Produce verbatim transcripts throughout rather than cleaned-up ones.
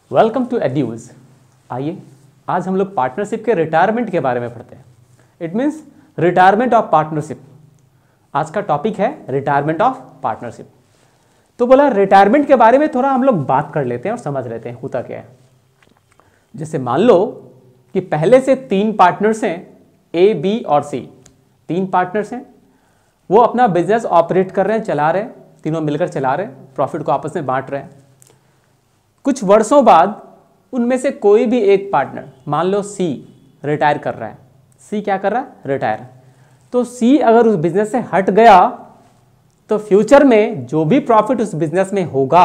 Welcome to एड्यूज। आइए आज हम लोग पार्टनरशिप के रिटायरमेंट के बारे में पढ़ते हैं। It means retirement of partnership. आज का टॉपिक है रिटायरमेंट ऑफ पार्टनरशिप। तो बोला रिटायरमेंट के बारे में थोड़ा हम लोग बात कर लेते हैं और समझ लेते हैं होता क्या है। जैसे मान लो कि पहले से तीन पार्टनर्स हैं, ए बी और सी। तीन पार्टनर्स हैं, वो अपना बिजनेस ऑपरेट कर रहे हैं, चला रहे हैं, तीनों मिलकर चला रहे हैं, प्रॉफिट को आपस में बांट रहे हैं। कुछ वर्षों बाद उनमें से कोई भी एक पार्टनर, मान लो सी, रिटायर कर रहा है। सी क्या कर रहा है? रिटायर। तो सी अगर उस बिजनेस से हट गया तो फ्यूचर में जो भी प्रॉफिट उस बिजनेस में होगा,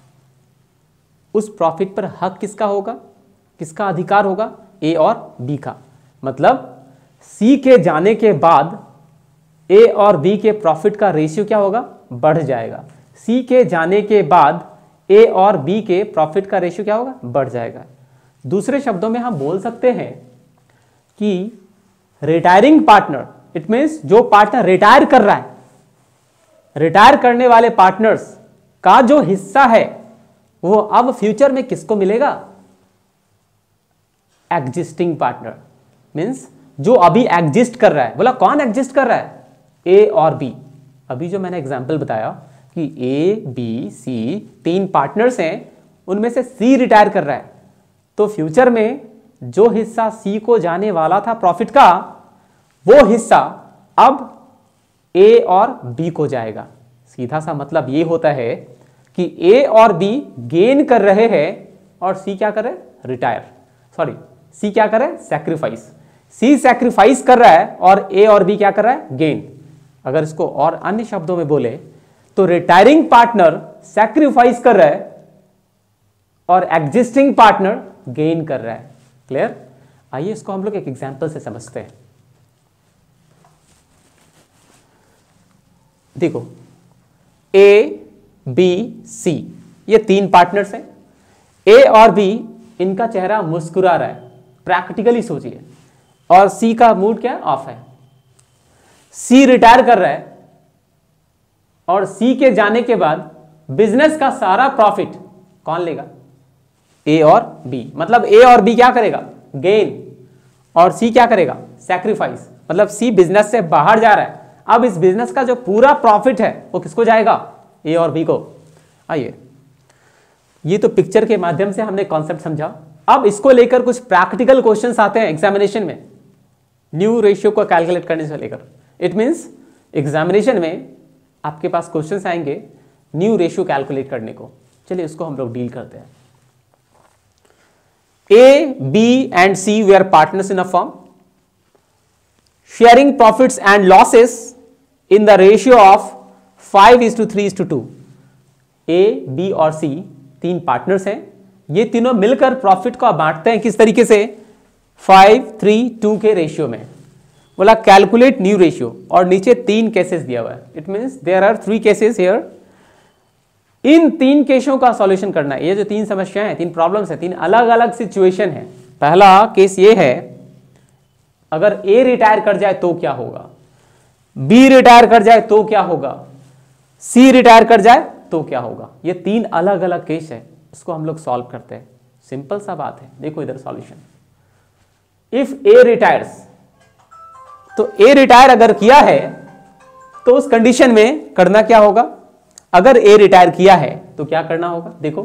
उस प्रॉफिट पर हक किसका होगा, किसका अधिकार होगा? ए और बी का। मतलब सी के जाने के बाद ए और बी के प्रॉफिट का रेशियो क्या होगा? बढ़ जाएगा। सी के जाने के बाद ए और बी के प्रॉफिट का रेशियो क्या होगा? बढ़ जाएगा। दूसरे शब्दों में हम बोल सकते हैं कि रिटायरिंग पार्टनर, इट मीन्स जो पार्टनर रिटायर कर रहा है, रिटायर करने वाले पार्टनर्स का जो हिस्सा है वो अब फ्यूचर में किसको मिलेगा? Existing partner. मीन्स जो अभी एग्जिस्ट कर रहा है। बोला कौन एग्जिस्ट कर रहा है? ए और बी। अभी जो मैंने एग्जांपल बताया कि ए बी सी तीन पार्टनर्स हैं, उनमें से सी रिटायर कर रहा है, तो फ्यूचर में जो हिस्सा सी को जाने वाला था प्रॉफिट का, वो हिस्सा अब ए और बी को जाएगा। सीधा सा मतलब ये होता है कि ए और बी गेन कर रहे हैं और सी क्या कर रहे हैं? रिटायर। सॉरी, सी क्या कर रहे हैं? सैक्रिफाइस। सी सैक्रिफाइस कर रहा है और ए और बी क्या कर रहा है? गेन। अगर इसको और अन्य शब्दों में बोले तो रिटायरिंग पार्टनर सैक्रिफाइस कर रहा है और एग्जिस्टिंग पार्टनर गेन कर रहा है। क्लियर? आइए इसको हम लोग एक एग्जांपल से समझते हैं। देखो, ए बी सी ये तीन पार्टनर्स हैं। ए और बी इनका चेहरा मुस्कुरा रहा है, प्रैक्टिकली सोचिए, और सी का मूड क्या है? ऑफ है। सी रिटायर कर रहा है और सी के जाने के बाद बिजनेस का सारा प्रॉफिट कौन लेगा? ए और बी। मतलब ए और बी क्या करेगा? गेन। और सी क्या करेगा? सैक्रिफाइस। मतलब सी बिजनेस से बाहर जा रहा है। अब इस बिजनेस का जो पूरा प्रॉफिट है वो किसको जाएगा? ए और बी को। आइए, ये तो पिक्चर के माध्यम से हमने कॉन्सेप्ट समझा। अब इसको लेकर कुछ प्रैक्टिकल क्वेश्चंस आते हैं एग्जामिनेशन में, न्यू रेशियो को कैलकुलेट करने से लेकर। इट मींस एग्जामिनेशन में आपके पास क्वेश्चंस आएंगे न्यू रेशियो कैलकुलेट करने को। चलिए इसको हम लोग डील करते हैं। A B and C they are partners in a firm, sharing profits and losses in the ratio of five is to three is to two. A B और C तीन पार्टनर्स हैं। ये तीनों मिलकर प्रॉफिट को बांटते हैं किस तरीके से? फाइव थ्री टू के रेशियो में। बोला कैलकुलेट न्यू रेशियो, और नीचे तीन केसेस दिया हुआ है। It means there are three cases here. इन तीन केसों का सॉल्यूशन करना है। ये जो तीन समस्याएं हैं, तीन प्रॉब्लम्स हैं, तीन अलग अलग सिचुएशन है। पहला केस ये है, अगर ए रिटायर कर जाए तो क्या होगा, बी रिटायर कर जाए तो क्या होगा, सी रिटायर कर जाए तो क्या होगा। ये तीन अलग अलग केस है, इसको हम लोग सॉल्व करते हैं। सिंपल सा बात है, देखो इधर सॉल्यूशन। इफ ए रिटायर्स, तो ए रिटायर अगर किया है तो उस कंडीशन में करना क्या होगा? अगर ए रिटायर किया है तो क्या करना होगा? देखो,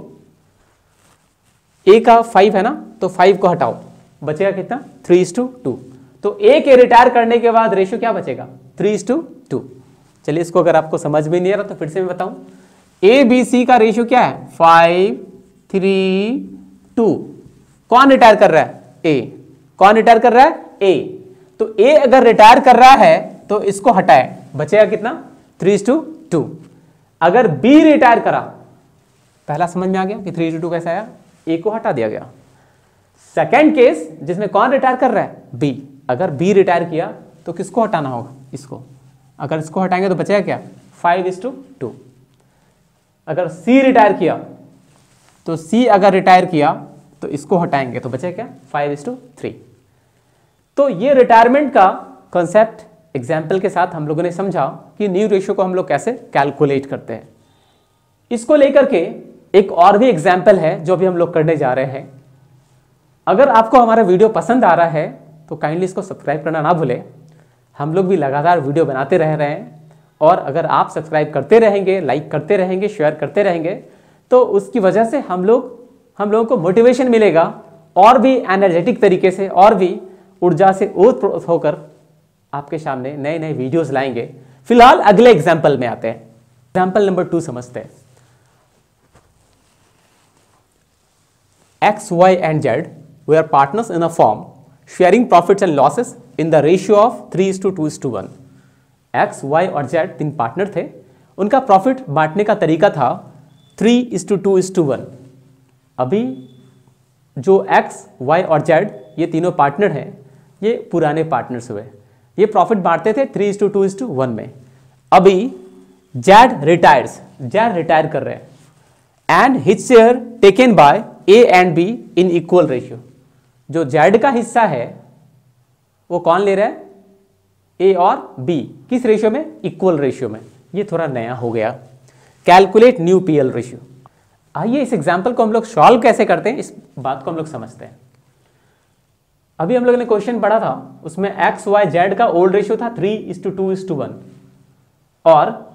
ए का फाइव है ना, तो फाइव को हटाओ, बचेगा कितना? Three is to two. तो ए के रिटायर करने के बाद रेशियो क्या बचेगा? Three is to two. चलिए इसको अगर आपको समझ में नहीं आ रहा तो फिर से मैं बताऊं। ए बी सी का रेशियो क्या है? Five three two. कौन रिटायर कर रहा है? ए। कौन रिटायर कर रहा है? ए। तो ए अगर रिटायर कर रहा है तो इसको हटाए, बचेगा कितना? Three to two. अगर बी रिटायर करा, पहला समझ में आ गया कि थ्री टू टू कैसे आया? ए को हटा दिया गया। सेकेंड केस जिसमें कौन रिटायर कर रहा है? बी। अगर बी रिटायर किया तो किसको हटाना होगा? इसको। अगर इसको हटाएंगे तो बचेगा क्या? Five is to two. अगर सी रिटायर किया तो सी अगर रिटायर किया तो इसको हटाएंगे तो बचेगा क्या? Five is to three. तो ये रिटायरमेंट का कॉन्सेप्ट एग्जाम्पल के साथ हम लोगों ने समझा कि न्यू रेशियो को हम लोग कैसे कैलकुलेट करते हैं। इसको लेकर के एक और भी एग्जाम्पल है जो भी हम लोग करने जा रहे हैं। अगर आपको हमारा वीडियो पसंद आ रहा है तो काइंडली इसको सब्सक्राइब करना ना भूलें। हम लोग भी लगातार वीडियो बनाते रह रहे हैं, और अगर आप सब्सक्राइब करते रहेंगे, लाइक करते रहेंगे, शेयर करते रहेंगे, तो उसकी वजह से हम लोग हम लोगों को मोटिवेशन मिलेगा और भी एनर्जेटिक तरीके से, और भी ऊर्जा से ओतप्रोत होकर आपके सामने नए नए वीडियोस लाएंगे। फिलहाल अगले एग्जाम्पल में आते हैं। एग्जाम्पल नंबर टू समझते हैं। X, Y and Z were partners in a firm, sharing profits and losses in the ratio of three is to two is to one. X, Y और Z तीन partner थे। उनका profit बांटने का तरीका था three is to two is to one. अभी जो X, Y और Z ये तीनों पार्टनर हैं, ये पुराने पार्टनर्स हुए। ये प्रॉफिट बांटते थे three is to two is to one में। अभी Z रिटायर्स, Z रिटायर कर रहे हैं, and his share taken by A and B in equal ratio. जो जेड का हिस्सा है वो कौन ले रहा है? ए और बी। किस रेशियो में? इक्वल रेशियो में। ये थोड़ा नया हो गया। Calculate new PL ratio. आइए इस एग्जांपल को हम लोग सॉल्व कैसे करते हैं, इस बात को हम लोग समझते हैं। अभी हम लोगों ने क्वेश्चन पढ़ा था, उसमें एक्स वाई जेड का ओल्ड रेशियो था three is to two is to one, और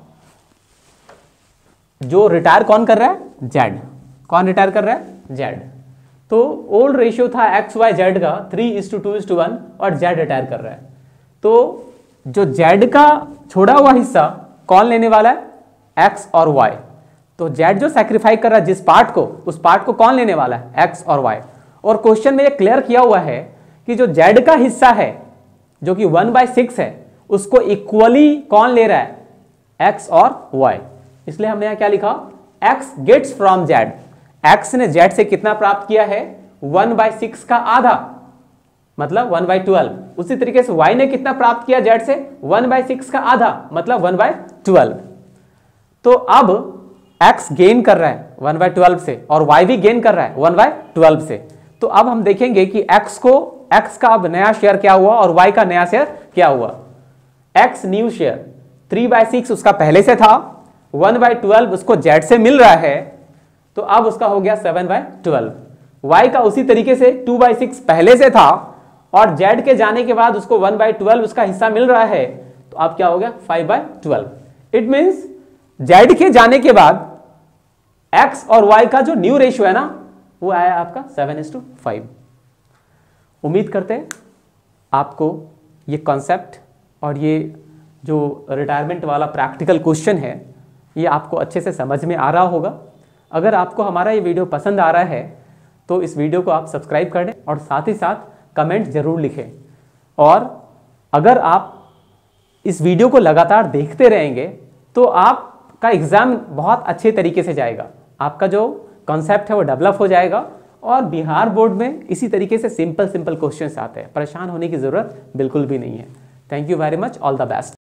जो रिटायर कौन कर रहा है? जेड। कौन रिटायर कर रहा है? जेड। तो ओल्ड रेशियो था एक्स वाई जेड का three is to two is to one, और जेड रिटायर कर रहा है। तो जो जेड का छोड़ा हुआ हिस्सा कौन लेने वाला है? एक्स और वाई। तो जेड जो सैक्रिफाइस कर रहा है जिस पार्ट को, उस पार्ट को कौन लेने वाला है? एक्स और वाई। और क्वेश्चन में ये क्लियर किया हुआ है कि जो जेड का हिस्सा है जो कि वन बाई सिक्स है, उसको इक्वली कौन ले रहा है? एक्स और वाई। इसलिए हमने यहां क्या लिखा? X gets from Z. X ने जेड से कितना प्राप्त किया है? वन बाई सिक्स का आधा, मतलब वन बाई ट्वेल्व। उसी तरीके से वाई ने कितना प्राप्त किया जेड से? वन बाई सिक्स का आधा, मतलब वन बाई ट्वेल्व। तो अब एक्स गेन कर रहा है वन बाई ट्वेल्व से, और वाई भी गेन कर रहा है वन बाई ट्वेल्व से। तो अब हम देखेंगे कि एक्स को एक्स का अब नया शेयर क्या हुआ और वाई का नया शेयर क्या हुआ। X new share three by six उसका पहले से था, वन बाई ट्वेल्व उसको जेड से मिल रहा है, तो अब उसका हो गया सेवन बाई ट्वेल्व। वाई का उसी तरीके से टू बाई सिक्स पहले से था, और जेड के जाने के बाद उसको वन बाई ट्वेल्व उसका हिस्सा मिल रहा है, तो अब क्या हो गया? Five by twelve. It means Z के जाने के बाद एक्स और वाई का जो न्यू रेशियो है ना, वो आया आपका सेवन इज टू फाइव। उम्मीद करते हैं आपको ये कॉन्सेप्ट और ये जो रिटायरमेंट वाला प्रैक्टिकल क्वेश्चन है ये आपको अच्छे से समझ में आ रहा होगा। अगर आपको हमारा ये वीडियो पसंद आ रहा है तो इस वीडियो को आप सब्सक्राइब कर दें, और साथ ही साथ कमेंट जरूर लिखें। और अगर आप इस वीडियो को लगातार देखते रहेंगे तो आपका एग्ज़ाम बहुत अच्छे तरीके से जाएगा। आपका जो कॉन्सेप्ट है वो डेवलप हो जाएगा, और बिहार बोर्ड में इसी तरीके से सिंपल सिंपल क्वेश्चंस आते हैं। परेशान होने की ज़रूरत बिल्कुल भी नहीं है। Thank you very much, all the best.